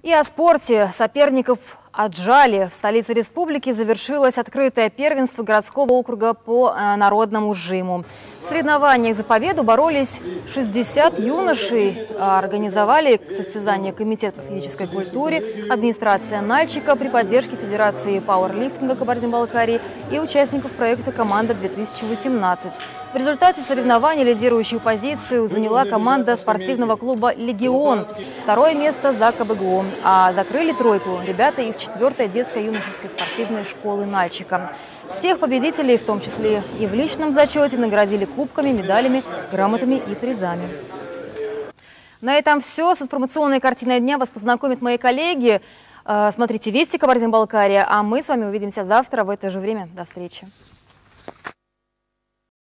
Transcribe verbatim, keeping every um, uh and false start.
И о спорте. Соперников отжали. В столице республики завершилось открытое первенство городского округа по э, народному жиму. В соревнованиях за победу боролись шестьдесят юношей. Организовали состязания Комитет по физической культуре, администрация Нальчика при поддержке Федерации пауэрлифтинга Кабардино-Балкарии и участников проекта «Команда-две тысячи восемнадцать». В результате соревнований лидирующую позицию заняла команда спортивного клуба «Легион». Второе место за ка бэ гэ о. А закрыли тройку ребята из четвертой детско-юношеской спортивной школы Нальчика. Всех победителей, в том числе и в личном зачете, наградили кубками, медалями, грамотами и призами. На этом все. С информационной картиной дня вас познакомят мои коллеги. Смотрите «Вести Кабардино-Балкария», а мы с вами увидимся завтра в это же время. До встречи.